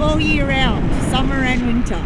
all year round, summer and winter.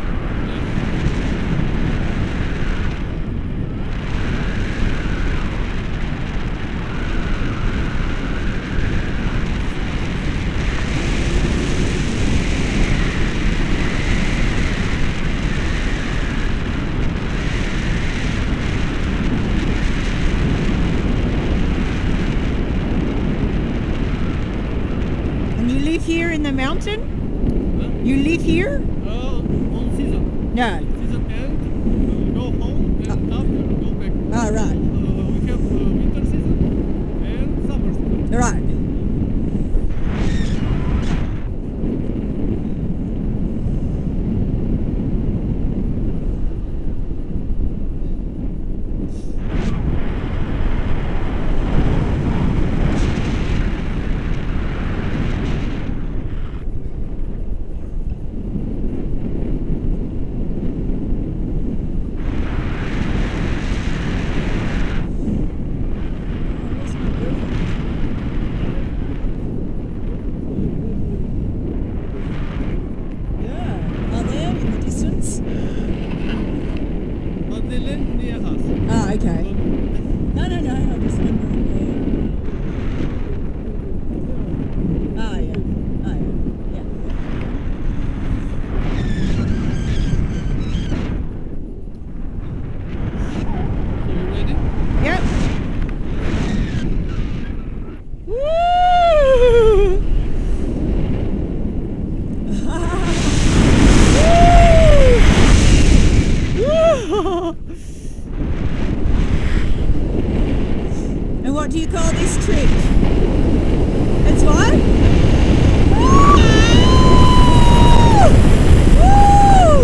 You live here in the mountain? Huh? You live here? On season. No. Season end, go home, and after go back. Oh, right. We have winter season and summer season. Right. But they land near us. Oh, okay. No, I'm just wondering. Oh, yeah. Oh, yeah. So you ready? Yep. Woo! And what do you call this trick? It's what? Woo! Woo!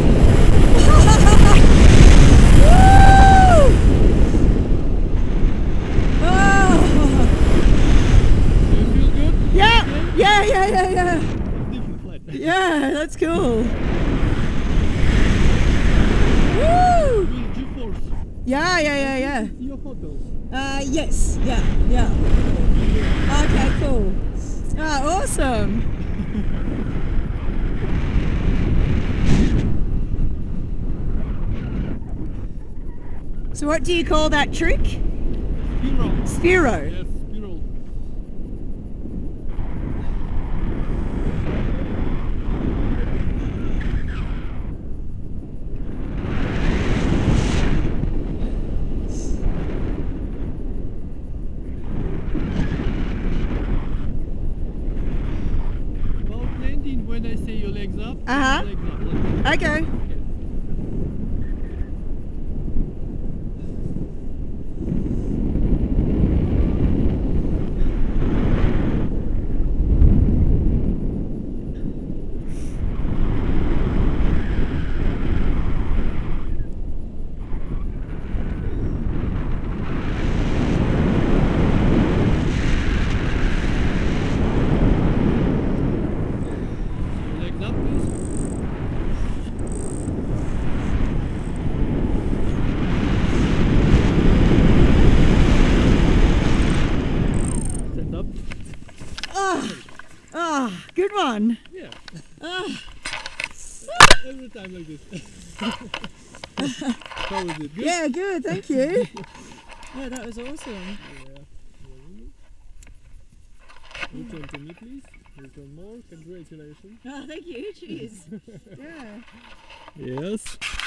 Do you feel good? Yeah. Different flight. Yeah, that's cool. Woo! With G-force. Yeah. Your hotel. Yes. Yeah. Okay, cool. Oh, awesome. So what do you call that trick? Spiro. Spiro. Yes, Spiro. About landing, when I say your legs up, Uh-huh. legs up. Like that. Okay. Okay. Legs up, please. Stand up. Good one. Yeah. Ah, Every time like this. How was it? Good? yeah, good. Thank you. Yeah, that was awesome. Yeah. Return to me, please. Return more. Congratulations. Oh, thank you. Cheers. Yeah. Yes.